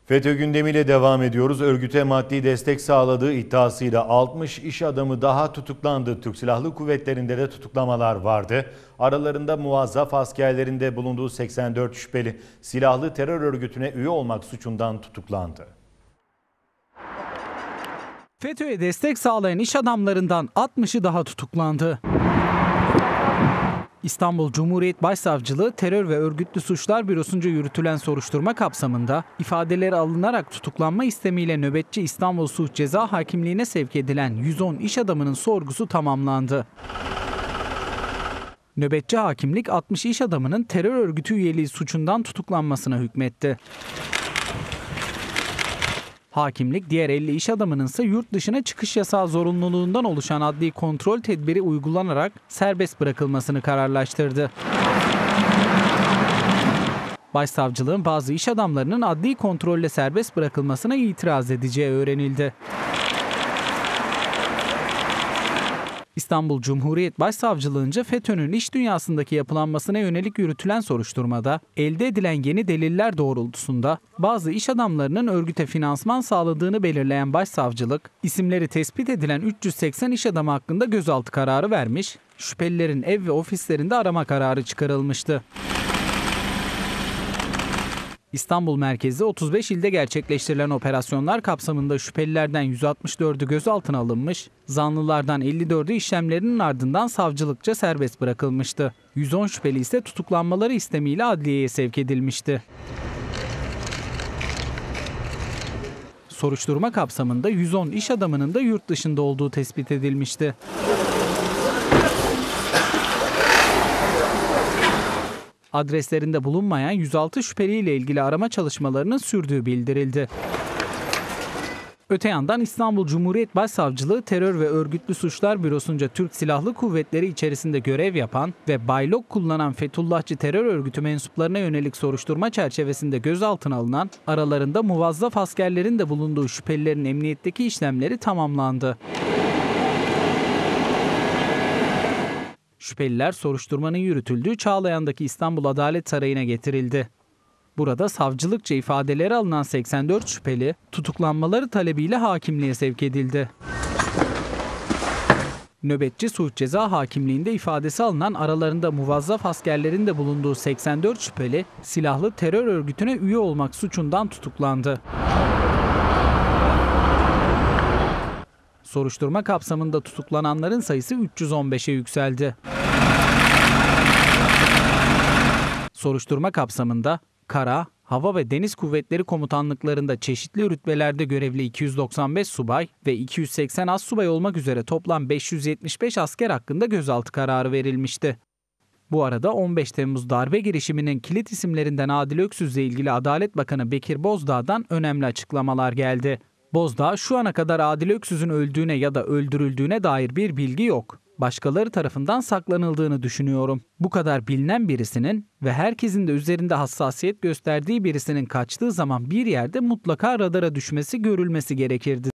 FETÖ gündemiyle devam ediyoruz. Örgüte maddi destek sağladığı iddiasıyla 60 iş adamı daha tutuklandı. Türk Silahlı Kuvvetleri'nde de tutuklamalar vardı. Aralarında muvazzaf askerlerinde bulunduğu 84 şüpheli silahlı terör örgütüne üye olmak suçundan tutuklandı. FETÖ'ye destek sağlayan iş adamlarından 60'ı daha tutuklandı. İstanbul Cumhuriyet Başsavcılığı Terör ve Örgütlü Suçlar Bürosu'nca yürütülen soruşturma kapsamında ifadeleri alınarak tutuklanma istemiyle nöbetçi İstanbul Suç Ceza Hakimliği'ne sevk edilen 110 iş adamının sorgusu tamamlandı. Nöbetçi hakimlik 60 iş adamının terör örgütü üyeliği suçundan tutuklanmasına hükmetti. Hakimlik diğer 50 iş adamının ise yurt dışına çıkış yasağı zorunluluğundan oluşan adli kontrol tedbiri uygulanarak serbest bırakılmasını kararlaştırdı. Başsavcılığın bazı iş adamlarının adli kontrolle serbest bırakılmasına itiraz edeceği öğrenildi. İstanbul Cumhuriyet Başsavcılığınca FETÖ'nün iş dünyasındaki yapılanmasına yönelik yürütülen soruşturmada elde edilen yeni deliller doğrultusunda bazı iş adamlarının örgüte finansman sağladığını belirleyen başsavcılık, isimleri tespit edilen 380 iş adamı hakkında gözaltı kararı vermiş, şüphelilerin ev ve ofislerinde arama kararı çıkarılmıştı. İstanbul merkezli 35 ilde gerçekleştirilen operasyonlar kapsamında şüphelilerden 164'ü gözaltına alınmış, zanlılardan 54'ü işlemlerinin ardından savcılıkça serbest bırakılmıştı. 110 şüpheli ise tutuklanmaları istemiyle adliyeye sevk edilmişti. Soruşturma kapsamında 110 iş adamının da yurt dışında olduğu tespit edilmişti. Adreslerinde bulunmayan 106 şüpheliyle ilgili arama çalışmalarının sürdüğü bildirildi. Öte yandan İstanbul Cumhuriyet Başsavcılığı Terör ve Örgütlü Suçlar Bürosu'nca Türk Silahlı Kuvvetleri içerisinde görev yapan ve baylok kullanan Fethullahçı terör örgütü mensuplarına yönelik soruşturma çerçevesinde gözaltına alınan, aralarında muvazzaf askerlerin de bulunduğu şüphelilerin emniyetteki işlemleri tamamlandı. Şüpheliler soruşturmanın yürütüldüğü Çağlayan'daki İstanbul Adalet Sarayı'na getirildi. Burada savcılıkça ifadeleri alınan 84 şüpheli tutuklanmaları talebiyle hakimliğe sevk edildi. Nöbetçi Suç Ceza Hakimliği'nde ifadesi alınan aralarında muvazzaf askerlerin de bulunduğu 84 şüpheli silahlı terör örgütüne üye olmak suçundan tutuklandı. Soruşturma kapsamında tutuklananların sayısı 315'e yükseldi. Soruşturma kapsamında Kara, Hava ve Deniz Kuvvetleri Komutanlıklarında çeşitli rütbelerde görevli 295 subay ve 280 astsubay olmak üzere toplam 575 asker hakkında gözaltı kararı verilmişti. Bu arada 15 Temmuz darbe girişiminin kilit isimlerinden Adil Öksüz'le ilgili Adalet Bakanı Bekir Bozdağ'dan önemli açıklamalar geldi. Bozdağ, şu ana kadar Adil Öksüz'ün öldüğüne ya da öldürüldüğüne dair bir bilgi yok. Başkaları tarafından saklanıldığını düşünüyorum. Bu kadar bilinen birisinin ve herkesin de üzerinde hassasiyet gösterdiği birisinin kaçtığı zaman bir yerde mutlaka radara düşmesi, görülmesi gerekirdi.